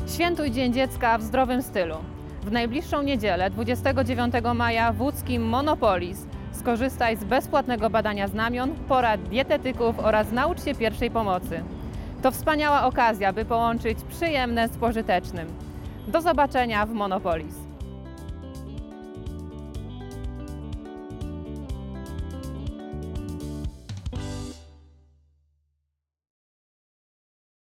Świętuj Dzień Dziecka w zdrowym stylu. W najbliższą niedzielę, 29 maja w łódzkim Monopolis skorzystaj z bezpłatnego badania znamion, porad dietetyków oraz naucz się pierwszej pomocy. To wspaniała okazja, by połączyć przyjemne z pożytecznym. Do zobaczenia w Monopolis.